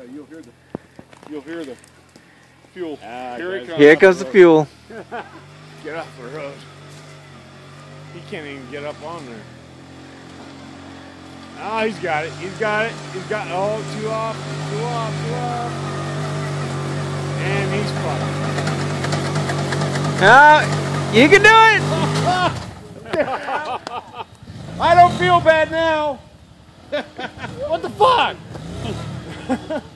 You'll hear the fuel. Here comes the fuel. Get off the road. He can't even get up on there. Oh, he's got it. He's got it. He's got, oh, two off. And he's fucked. You can do it. I don't feel bad now. What the fuck?